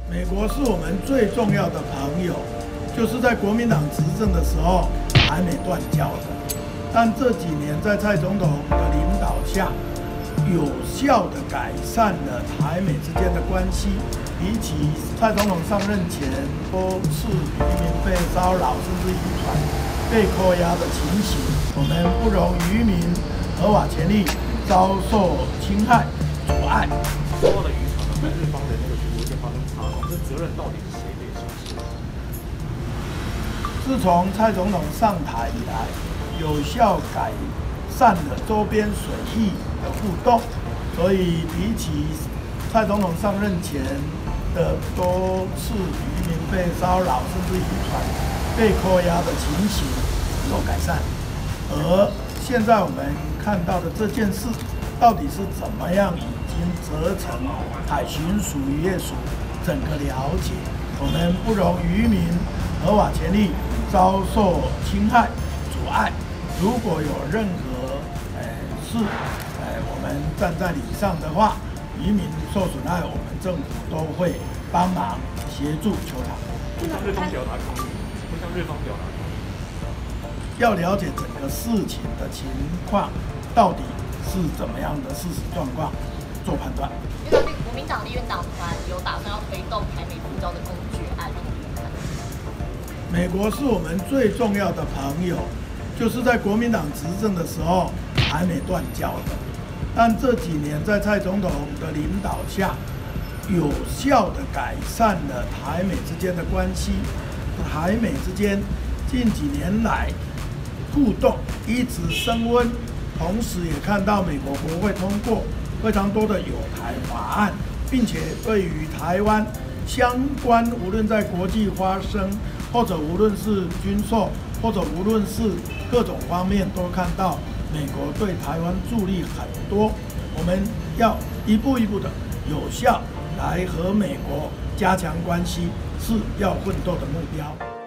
美国是我们最重要的朋友，就是在国民党执政的时候还没断交的。但这几年在蔡总统的领导下，有效地改善了台美之间的关系。比起蔡总统上任前多次渔民被骚扰甚至渔船被扣押的情形，我们不容渔民合法权利遭受侵害、阻碍。 所有的渔船呢，跟日方的那个巡逻舰发生擦撞，这责任到底是谁被承担？ 自从蔡总统上台以来，有效改善了周边水域的互动，所以比起蔡总统上任前的多次渔民被骚扰甚至渔船被扣押的情形有改善，而现在我们看到的这件事，到底是怎么样已经责成海巡署、渔业署整个了解，我们不容渔民合法权利遭受侵害、阻碍。如果有任何事，我们站在理上的话，渔民受损害，我们政府都会帮忙协助求偿。 会向日方表达抗议，会向日方表达抗议。 要了解整个事情的情况，到底是怎么样的事实状况，做判断。 因为国民党立院党团有打算要推动台美复交的工具案， 美国是我们最重要的朋友，就是在国民党执政的时候还没断交的。但这几年在蔡总统的领导下，有效地改善了台美之间的关系。台美之间近几年来互动一直升温，同时也看到美国国会通过非常多的友台法案，并且对于台湾相关无论在国际发生，或者无论是军售，或者无论是各种方面，都看到美国对台湾助力很多。我们要一步一步的有效来和美国加强关系，是要奋斗的目标。